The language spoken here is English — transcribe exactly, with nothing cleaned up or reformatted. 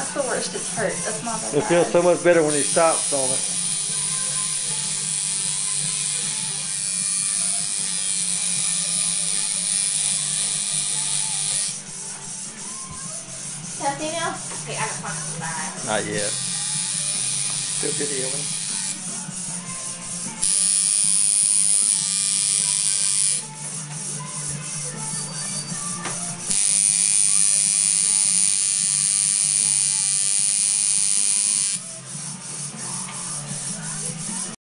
That's the worst. It's hurt. That's not that It bad. feels so much better when he stops on it. Healthy now? Okay, I got one. Not yet. Still videoing.